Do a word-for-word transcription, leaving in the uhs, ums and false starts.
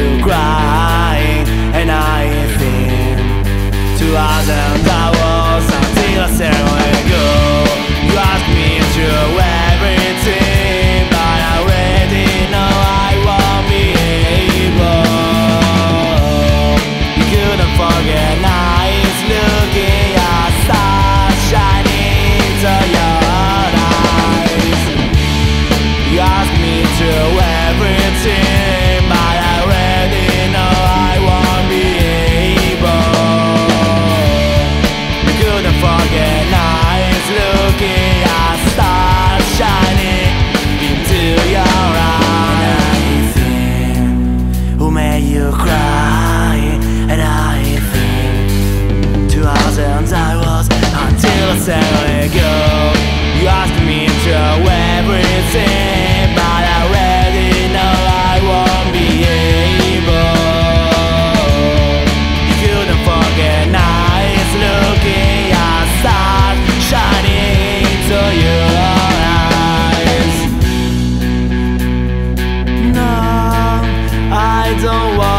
you crying, and I think two thousand hours until I said let go. You asked me to everything, but I already know I won't be able. You couldn't forget nice looking at stars shining into your eyes. You asked me to everything, but I already know I won't be able. You couldn't forget nice looking at stars shining into your eyes. And I think who made you cry, and I think two thousand I was until I said let go. You asked me to everything, but I already know I won't be able. You couldn't forget nice looking at stars shining into your eyes. No, I don't want